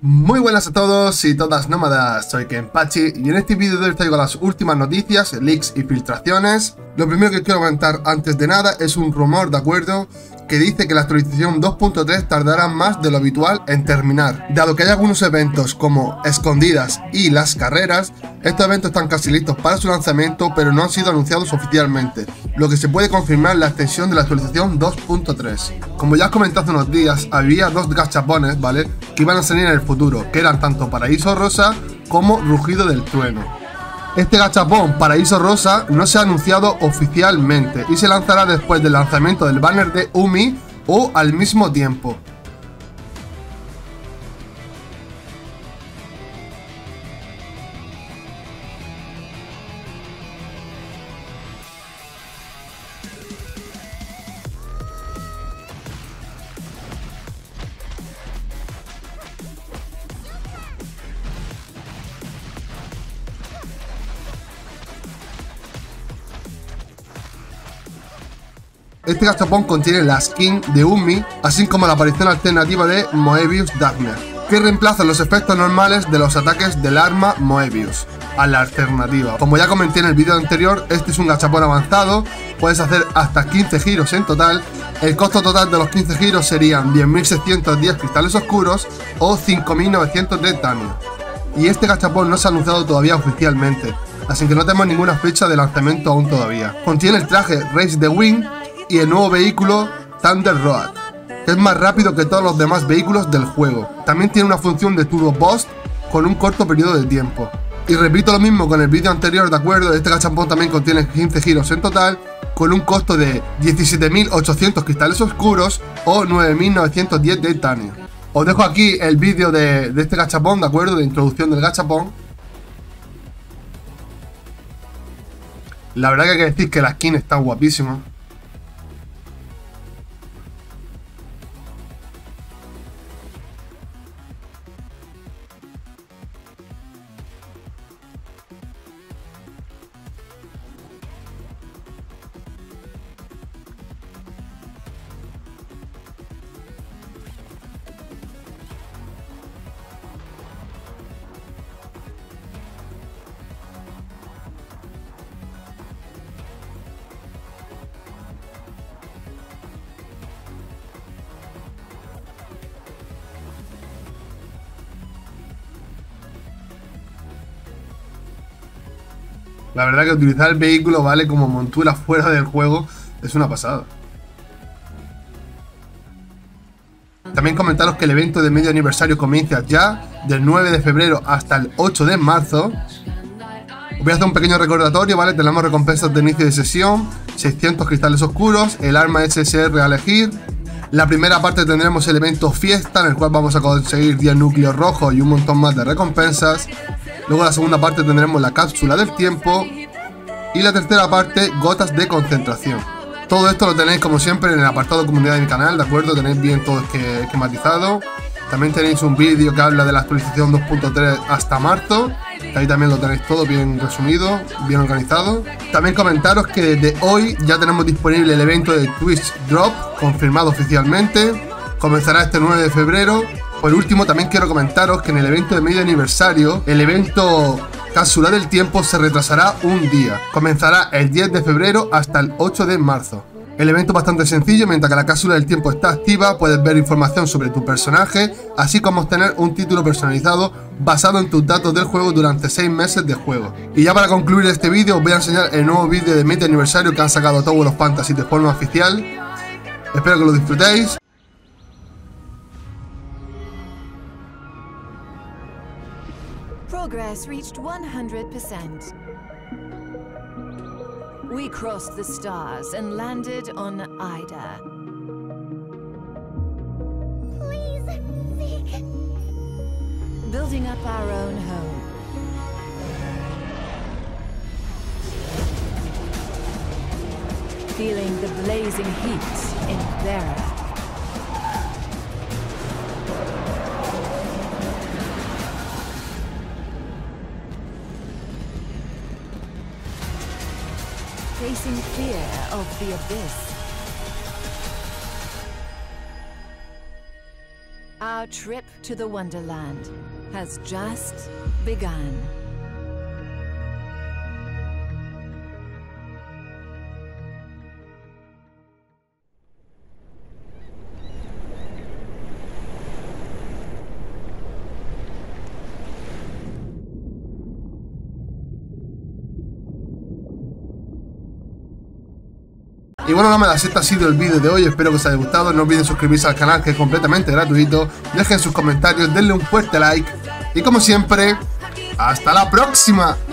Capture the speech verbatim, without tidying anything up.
Muy buenas a todos y todas nómadas, soy Kenpachi y en este vídeo de hoy os traigo las últimas noticias, leaks y filtraciones. Lo primero que quiero comentar antes de nada es un rumor, ¿de acuerdo?, que dice que la actualización dos punto tres tardará más de lo habitual en terminar. Dado que hay algunos eventos como escondidas y las carreras, estos eventos están casi listos para su lanzamiento pero no han sido anunciados oficialmente, lo que se puede confirmar la extensión de la actualización dos punto tres. Como ya os comenté hace unos días, había dos gachapones, ¿vale?, que iban a salir en el futuro, que eran tanto Paraíso Rosa como Rugido del Trueno. Este gachapón Paraíso Rosa no se ha anunciado oficialmente y se lanzará después del lanzamiento del banner de Umi o al mismo tiempo. Este gachapón contiene la skin de Umi, así como la aparición alternativa de Moebius Dagger, que reemplaza los efectos normales de los ataques del arma Moebius a la alternativa. Como ya comenté en el vídeo anterior, este es un gachapón avanzado, puedes hacer hasta quince giros en total. El costo total de los quince giros serían diez mil seiscientos diez cristales oscuros o cinco mil novecientos de daño. Y este gachapón no se ha anunciado todavía oficialmente, así que no tenemos ninguna fecha de lanzamiento aún todavía. Contiene el traje Race the Wind y el nuevo vehículo Thunder Road, que es más rápido que todos los demás vehículos del juego. También tiene una función de Turbo Boost con un corto periodo de tiempo. Y repito lo mismo con el vídeo anterior, ¿de acuerdo? Este gachapón también contiene quince giros en total, con un costo de diecisiete mil ochocientos cristales oscuros o nueve mil novecientos diez de daño. Os dejo aquí el vídeo de, de este gachapón, ¿de acuerdo?, de introducción del gachapón. La verdad que hay que decir que la skin está guapísima. La verdad que utilizar el vehículo, vale, como montura fuera del juego es una pasada. También comentaros que el evento de medio aniversario comienza ya, del nueve de febrero hasta el ocho de marzo. Os voy a hacer un pequeño recordatorio, ¿vale? Tenemos recompensas de inicio de sesión, seiscientos cristales oscuros, el arma S S R a elegir. La primera parte tendremos el evento fiesta, en el cual vamos a conseguir diez núcleos rojos y un montón más de recompensas. Luego la segunda parte tendremos la cápsula del tiempo. Y la tercera parte, gotas de concentración. Todo esto lo tenéis como siempre en el apartado comunidad de mi canal, ¿de acuerdo? Tenéis bien todo esquematizado. También tenéis un vídeo que habla de la actualización dos punto tres hasta marzo. Ahí también lo tenéis todo bien resumido, bien organizado. También comentaros que desde hoy ya tenemos disponible el evento de Twitch Drop, confirmado oficialmente. Comenzará este nueve de febrero. Por último, también quiero comentaros que en el evento de medio aniversario, el evento Cápsula del Tiempo se retrasará un día. Comenzará el diez de febrero hasta el ocho de marzo. El evento es bastante sencillo, mientras que la cápsula del tiempo está activa, puedes ver información sobre tu personaje, así como obtener un título personalizado basado en tus datos del juego durante seis meses de juego. Y ya para concluir este vídeo, os voy a enseñar el nuevo vídeo de medio aniversario que han sacado todos los Fantasy de forma oficial. Espero que lo disfrutéis. Progress reached one hundred percent. We crossed the stars and landed on Ida. Please, Zeke. Building up our own home. Feeling the blazing heat in Thera. facing fear of the abyss. Our Our trip to the Wonderland has just begun. Y bueno, nada, este ha sido el vídeo de hoy, espero que os haya gustado, no olviden suscribirse al canal que es completamente gratuito, dejen sus comentarios, denle un fuerte like y como siempre, ¡hasta la próxima!